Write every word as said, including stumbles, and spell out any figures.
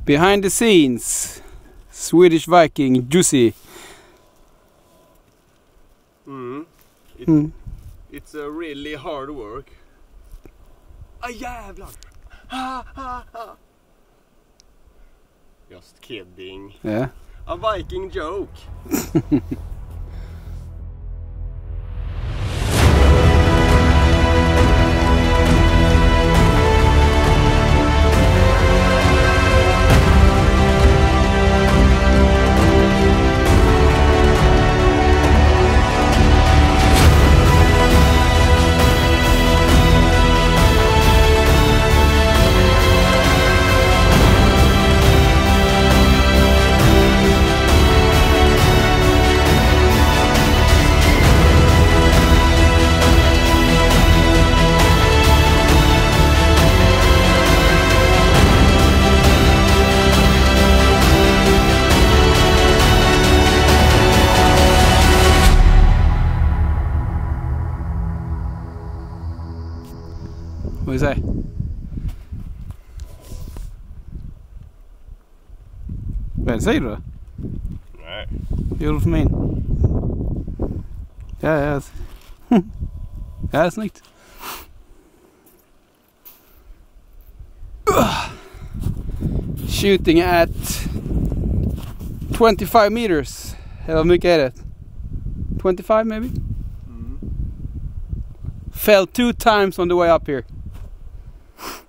Behind the scenes, Swedish Viking Jussi. Mm. It, Mm. It's a really hard work. Ah, jävlar! Ha, ha, ha. Just kidding. Yeah. A Viking joke. Vad vill du säga? Vad säger du då? Nej. Gör du för min? Ja, ja. Ja, det är snyggt. Shooting at twenty-five meters. Hur mycket är det? twenty-five maybe? Mm. Fell two times on the way up here.